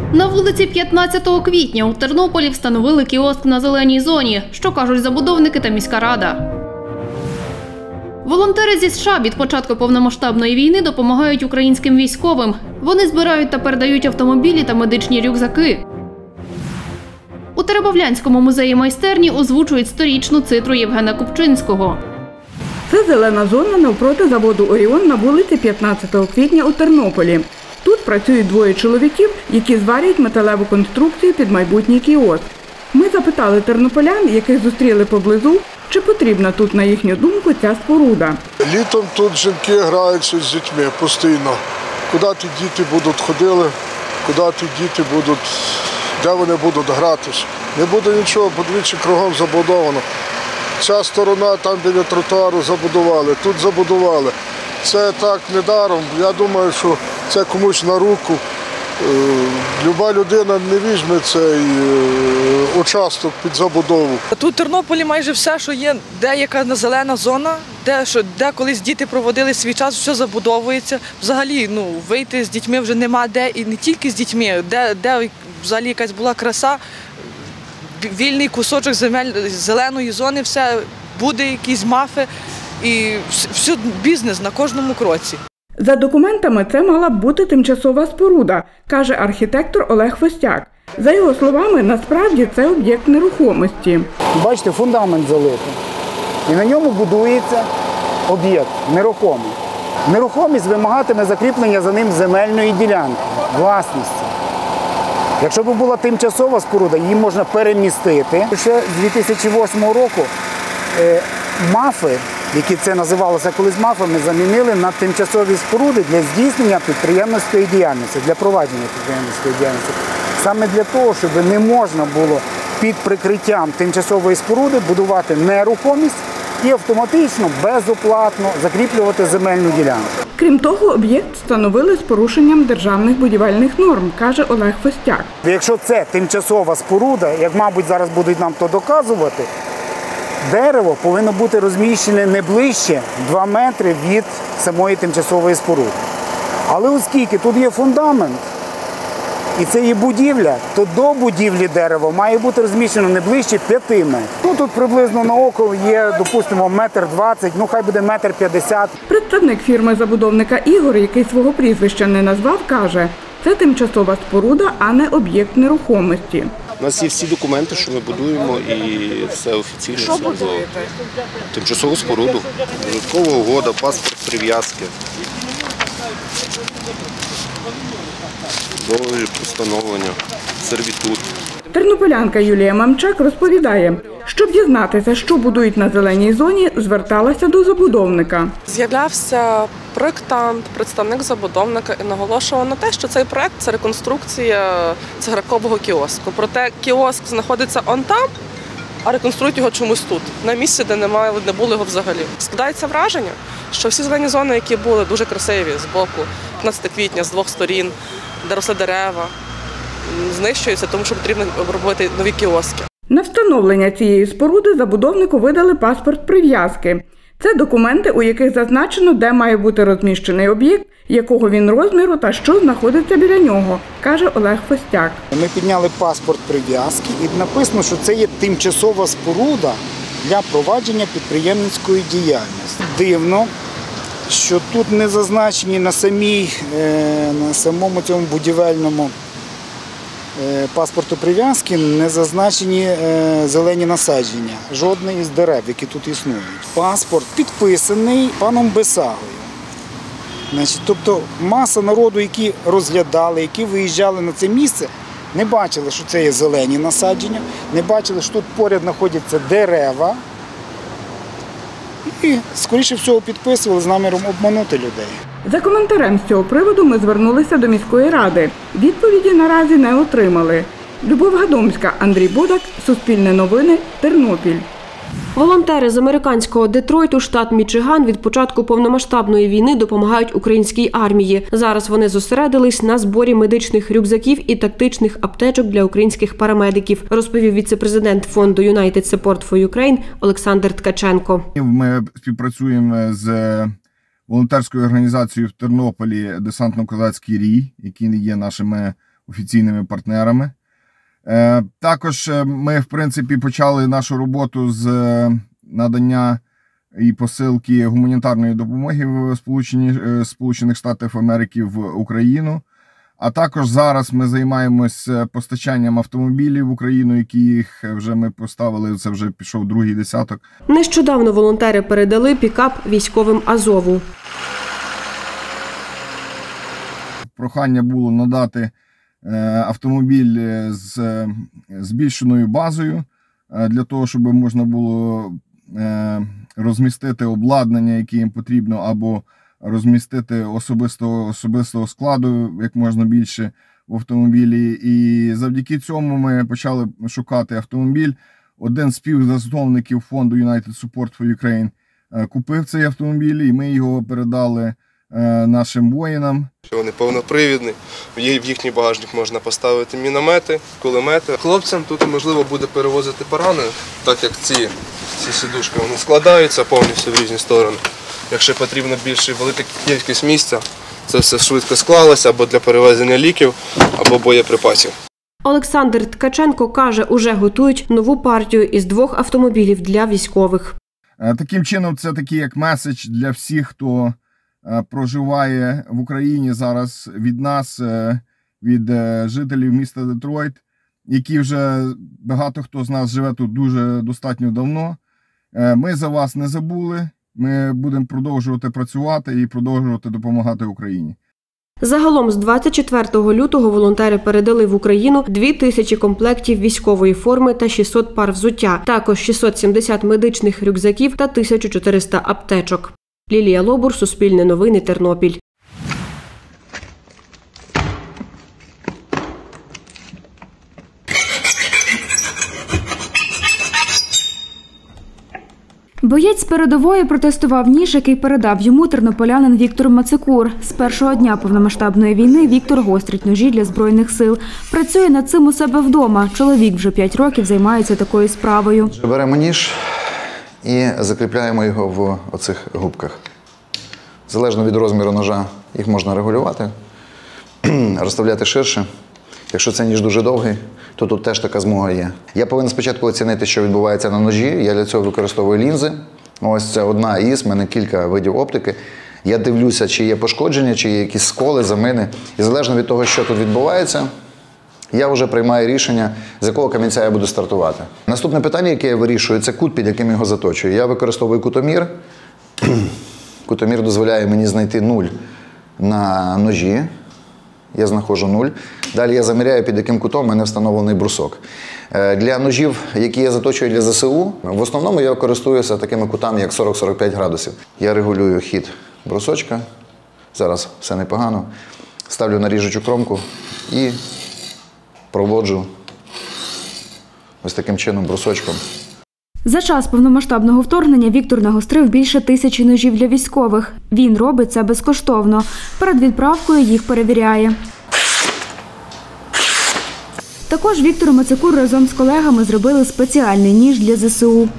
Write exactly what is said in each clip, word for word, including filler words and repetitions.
На вулиці п'ятнадцятого квітня у Тернополі встановили кіоск на зеленій зоні. Що кажуть забудовники та міська рада? Волонтери зі США від початку повномасштабної війни допомагають українським військовим. Вони збирають та передають автомобілі та медичні рюкзаки. У Теребовлянському музеї майстерні озвучують сторічну цитру Євгена Купчинського. Це зелена зона навпроти заводу «Оріон» на вулиці п'ятнадцятого квітня у Тернополі. Тут працюють двоє чоловіків, які зварюють металеву конструкцію під майбутній кіоск. Ми запитали тернополян, яких зустріли поблизу, чи потрібна тут, на їхню думку, ця споруда. Літом тут жінки граються з дітьми постійно. Куди ті діти будуть ходили, куди ті діти будуть, де вони будуть гратись. Не буде нічого, подивіться, кругом забудовано. Ця сторона, там біля тротуару забудували, тут забудували. Це так недаром. Я думаю, що це комусь на руку. Люба людина не візьме цей участок під забудову. Тут в Тернополі майже все, що є, деяка зелена зона, де, що, де колись діти проводили свій час, все забудовується. Взагалі, ну, вийти з дітьми вже нема де, і не тільки з дітьми, де, де взагалі якась була краса, вільний кусочок земель, зеленої зони, все буде, якісь мафи і все, бізнес на кожному кроці. За документами це мала б бути тимчасова споруда, каже архітектор Олег Фостяк. За його словами, насправді це об'єкт нерухомості. Бачите, фундамент залитий. І на ньому будується об'єкт нерухомий. Нерухомість вимагатиме закріплення за ним земельної ділянки, власності. Якщо б була тимчасова споруда, її можна перемістити. Ще з дві тисячі восьмого року мафи, які це називалося колись мафами, замінили на тимчасові споруди для здійснення підприємницької діяльності, для провадження підприємницької діяльності. Саме для того, щоб не можна було під прикриттям тимчасової споруди будувати нерухомість і автоматично, безоплатно закріплювати земельну ділянку. Крім того, об'єкт встановили з порушенням державних будівельних норм, каже Олег Фостяк. Якщо це тимчасова споруда, як, мабуть, зараз будуть нам то доказувати, дерево повинно бути розміщене не ближче два метри від самої тимчасової споруди. Але оскільки тут є фундамент, і це є будівля, то до будівлі дерева має бути розміщено не ближче п'яти метрів. Ну, тут приблизно на око є, допустимо, метр двадцять, ну хай буде метр п'ятдесят. Представник фірми-забудовника Ігор, який свого прізвища не назвав, каже, це тимчасова споруда, а не об'єкт нерухомості. У нас є всі документи, що ми будуємо, і все офіційно. Що будуєте? Тимчасову споруду, додаткова угода, паспорт прив'язки, договір постановлення, сервітут. Тернополянка Юлія Мамчак розповідає, щоб дізнатися, що будують на зеленій зоні, зверталася до забудовника. З'являвся проєктант, представник забудовника і наголошував на те, що цей проєкт – це реконструкція цигаркового кіоску. Проте кіоск знаходиться он там, а реконструють його чомусь тут, на місці, де немає, не було його взагалі. Складається враження, що всі зелені зони, які були дуже красиві з боку п'ятнадцятого квітня, з двох сторін, де росли дерева, знищуються, тому що потрібно робити нові кіоски. На встановлення цієї споруди забудовнику видали паспорт прив'язки. Це документи, у яких зазначено, де має бути розміщений об'єкт, якого він розміру та що знаходиться біля нього, каже Олег Фостяк. Ми підняли паспорт прив'язки і написано, що це є тимчасова споруда для провадження підприємницької діяльності. Дивно, що тут не зазначені на, самій, на самому цьому будівельному паспорту прив'язки не зазначені зелені насадження, жодне із дерев, які тут існують. Паспорт підписаний паном Бесагою. Значить, тобто маса народу, які розглядали, які виїжджали на це місце, не бачили, що це є зелені насадження, не бачили, що тут поряд знаходяться дерева. І, скоріше всього, підписували з наміром обманути людей. За коментарем з цього приводу ми звернулися до міської ради. Відповіді наразі не отримали. Любов Гадомська, Андрій Бодак, Суспільне новини, Тернопіль. Волонтери з американського Детройту, штат Мічиган, від початку повномасштабної війни допомагають українській армії. Зараз вони зосередились на зборі медичних рюкзаків і тактичних аптечок для українських парамедиків, розповів віце-президент фонду United Support for Ukraine Олександр Ткаченко. Ми співпрацюємо з волонтерською організацією в Тернополі «Десантно-козацький рій», які є нашими офіційними партнерами. Також ми, в принципі, почали нашу роботу з надання і посилки гуманітарної допомоги в Сполучені, Сполучених Штатів Америки в Україну. А також зараз ми займаємося постачанням автомобілів в Україну, яких вже ми поставили, це вже пішов другий десяток. Нещодавно волонтери передали пікап військовим Азову. Прохання було надати автомобіль з збільшеною базою, для того, щоб можна було розмістити обладнання, яке їм потрібно, або розмістити особистого, особистого складу як можна більше в автомобілі. І завдяки цьому ми почали шукати автомобіль. Один з співзасновників фонду United Support for Ukraine купив цей автомобіль, і ми його передали нашим воїнам. Вони повнопривідні, в їхній багажник можна поставити міномети, кулемети. Хлопцям тут можливо буде перевозити поранених, так як ці, ці сидушки вони складаються повністю в різні сторони. Якщо потрібно більше велика кількість місця, це все швидко склалося або для перевезення ліків, або боєприпасів. Олександр Ткаченко каже, уже готують нову партію із двох автомобілів для військових. Таким чином, це такий як меседж для всіх, хто проживає в Україні зараз, від нас, від жителів міста Детройт, які вже багато хто з нас живе тут дуже достатньо давно. Ми за вас не забули, ми будемо продовжувати працювати і продовжувати допомагати Україні. Загалом з двадцять четвертого лютого волонтери передали в Україну дві тисячі комплектів військової форми та шістсот пар взуття, також шістсот сімдесят медичних рюкзаків та тисячу чотириста аптечок. Лілія Лобур, Суспільне новини, Тернопіль. Боєць з передової протестував ніж, який передав йому тернополянин Віктор Мацикур. З першого дня повномасштабної війни Віктор гострить ножі для Збройних сил. Працює над цим у себе вдома. Чоловік вже п'ять років займається такою справою. Беремо ніж і закріпляємо його в оцих губках. Залежно від розміру ножа їх можна регулювати, розставляти ширше. Якщо це ніж дуже довгий, то тут теж така змога є. Я повинен спочатку оцінити, що відбувається на ножі. Я для цього використовую лінзи. Ось це одна із, в мене кілька видів оптики. Я дивлюся, чи є пошкодження, чи є якісь сколи, замини. І залежно від того, що тут відбувається, я вже приймаю рішення, з якого камінця я буду стартувати. Наступне питання, яке я вирішую, це кут, під яким його заточую. Я використовую кутомір. Кутомір дозволяє мені знайти нуль на ножі. Я знаходжу нуль. Далі я заміряю, під яким кутом в мене встановлений брусок. Для ножів, які я заточую для ЗСУ, в основному я користуюся такими кутами, як сорок - сорок п'ять градусів. Я регулюю хід брусочка. Зараз все непогано. Ставлю на ріжучу кромку і проводжу ось таким чином брусочком. За час повномасштабного вторгнення Віктор нагострив більше тисячі ножів для військових. Він робить це безкоштовно. Перед відправкою їх перевіряє. Також Віктор Мацикур разом з колегами зробили спеціальний ніж для ЗСУ.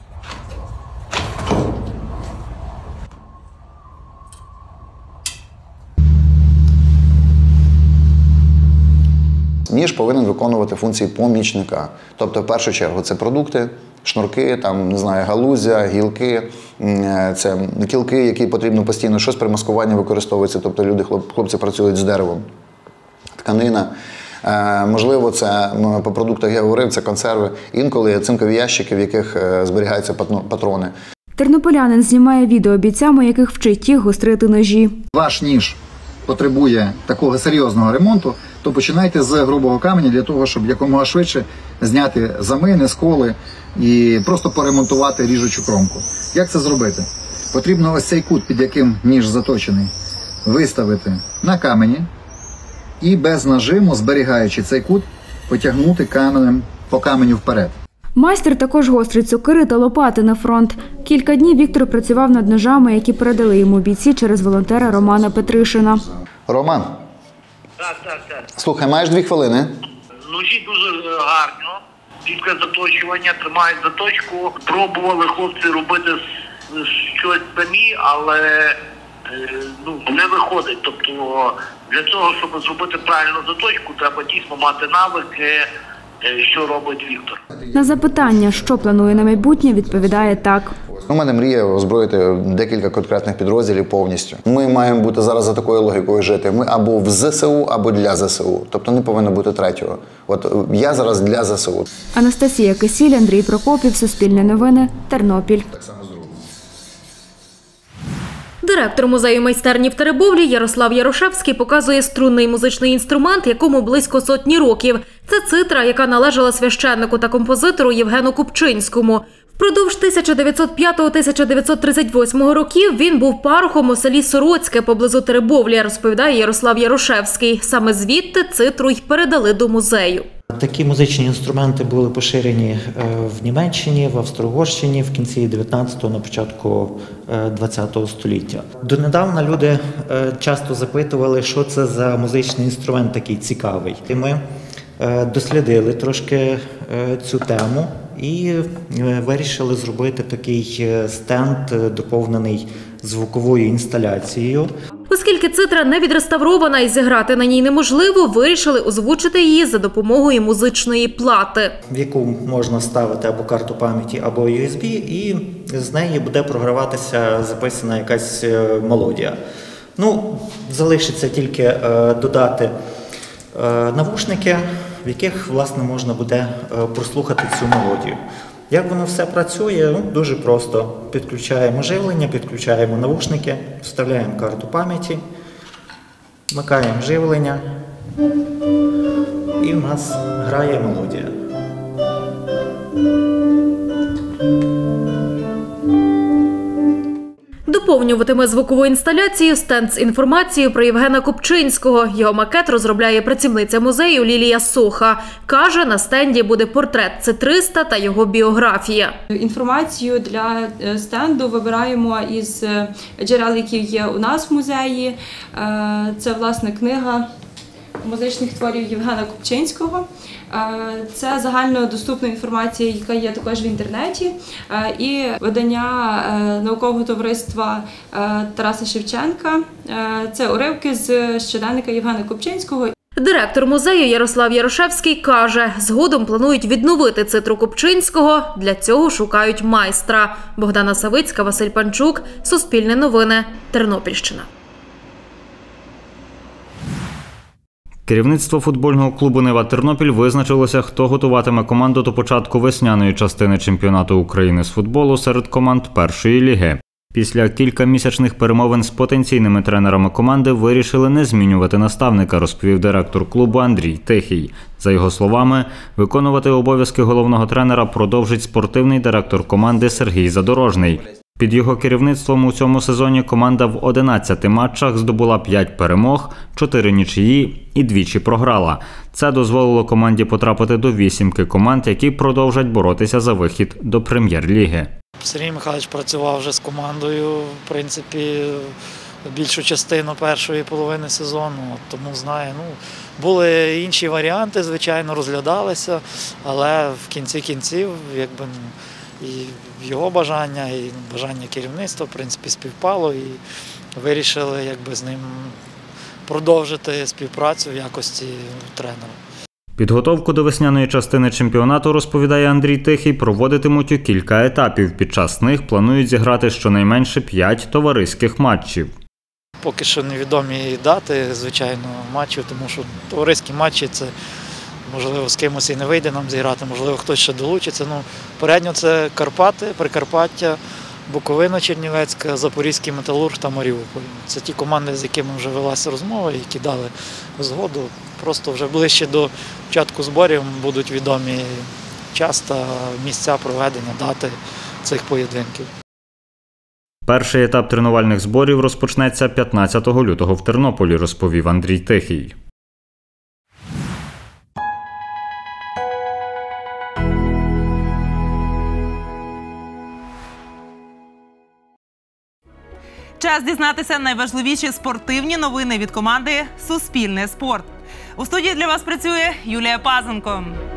Ніж повинен виконувати функції помічника. Тобто, в першу чергу, це продукти, шнурки, там, не знаю, галузя, гілки, це кілки, які потрібно постійно, щось при маскуванні використовується, тобто люди, хлопці працюють з деревом, тканина. Можливо, це по продуктах я говорив, це консерви, інколи цинкові ящики, в яких зберігаються патрони. Тернополянин знімає відео бійцям, яких вчить їх гострити ножі. Ваш ніж потребує такого серйозного ремонту, то починайте з грубого каменя для того, щоб якомога швидше зняти замини, сколи і просто поремонтувати ріжучу кромку. Як це зробити? Потрібно ось цей кут, під яким ніж заточений, виставити на камені і без нажиму, зберігаючи цей кут, потягнути каменем по каменю вперед. Майстер також гострить сокири та лопати на фронт. Кілька днів Віктор працював над ножами, які передали йому бійці через волонтера Романа Петришина. Роман, так, так, так. Слухай, маєш дві хвилини? Ножі дуже гарно, чітке заточування, тримають заточку. Пробували хлопці робити щось самі, але ну, не виходить. Тобто для того, щоб зробити правильну заточку, треба дійсно мати навики, що робить Віктор. На запитання, що планує на майбутнє, відповідає так. У мене мрія озброїти декілька конкретних підрозділів повністю. Ми маємо бути зараз за такою логікою жити. Ми або в ЗСУ, або для ЗСУ. Тобто не повинно бути третього. От я зараз для ЗСУ. Анастасія Кисіль, Андрій Прокопів, Суспільне новини, Тернопіль. Директор музею майстерні в Теребовлі Ярослав Ярошевський показує струнний музичний інструмент, якому близько сотні років. Це цитра, яка належала священнику та композитору Євгену Купчинському. Впродовж тисяча дев'ятсот п'ятого - тисяча дев'ятсот тридцять восьмого років він був парохом у селі Сороцьке поблизу Теребовлі, розповідає Ярослав Ярошевський. Саме звідти цитру й передали до музею. Такі музичні інструменти були поширені в Німеччині, в Австро-Угорщині в кінці дев'ятнадцятого, на початку двадцятого століття. Донедавна люди часто запитували, що це за музичний інструмент такий цікавий. І ми дослідили трошки цю тему і вирішили зробити такий стенд, доповнений звуковою інсталяцією. Оскільки цитра не відреставрована і зіграти на ній неможливо, вирішили озвучити її за допомогою музичної плати, в яку можна ставити або карту пам'яті, або ю ес бі, і з неї буде програватися записана якась мелодія. Ну, залишиться тільки е, додати е, навушники, в яких, власне, можна буде е, прослухати цю мелодію. Як воно все працює? Ну, дуже просто. Підключаємо живлення, підключаємо навушники, вставляємо карту пам'яті, вмикаємо живлення, і в нас грає мелодія. Доповнюватиме звукову інсталяцію стенд з інформацією про Євгена Купчинського. Його макет розробляє працівниця музею Лілія Соха. Каже, на стенді буде портрет цитриста та його біографія. Інформацію для стенду вибираємо із джерел, які є у нас в музеї. Це, власне, книга музичних творів Євгена Купчинського. Це загальнодоступна інформація, яка є також в інтернеті, і видання наукового товариства Тараса Шевченка. Це уривки з щоденника Євгена Купчинського. Директор музею Ярослав Ярошевський каже, згодом планують відновити цитру Купчинського, для цього шукають майстра. Богдана Савицька, Василь Панчук, Суспільне новини, Тернопільщина. Керівництво футбольного клубу «Нева Тернопіль» визначилося, хто готуватиме команду до початку весняної частини чемпіонату України з футболу серед команд першої ліги. Після кількамісячних перемовин з потенційними тренерами команди вирішили не змінювати наставника, розповів директор клубу Андрій Тихий. За його словами, виконувати обов'язки головного тренера продовжить спортивний директор команди Сергій Задорожний. Під його керівництвом у цьому сезоні команда в одинадцяти матчах здобула п'ять перемог, чотири нічиї і двічі програла. Це дозволило команді потрапити до вісімки команд, які продовжать боротися за вихід до прем'єр-ліги. Сергій Михайлович працював вже з командою, в принципі, більшу частину першої половини сезону, тому знає. Ну, були інші варіанти, звичайно, розглядалися, але в кінці кінців, якби, і його бажання, і бажання керівництва, в принципі, співпало, і вирішили, якби, з ним продовжити співпрацю в якості тренера. Підготовку до весняної частини чемпіонату, розповідає Андрій Тихий, проводитимуть у кілька етапів. Під час них планують зіграти щонайменше п'ять товариських матчів. Поки що невідомі дати, звичайно, матчів, тому що товариські матчі – це, можливо, з кимось і не вийде нам зіграти, можливо, хтось ще долучиться. Ну, передньо це Карпати, Прикарпаття, Буковина Чернівецька, Запорізький Металург та Маріуполь. Це ті команди, з якими вже велася розмова, які дали згоду. Просто вже ближче до початку зборів будуть відомі час та місця проведення, дати цих поєдинків. Перший етап тренувальних зборів розпочнеться п'ятнадцятого лютого в Тернополі, розповів Андрій Тихий. Час дізнатися найважливіші спортивні новини від команди «Суспільне спорт». У студії для вас працює Юлія Пазенко.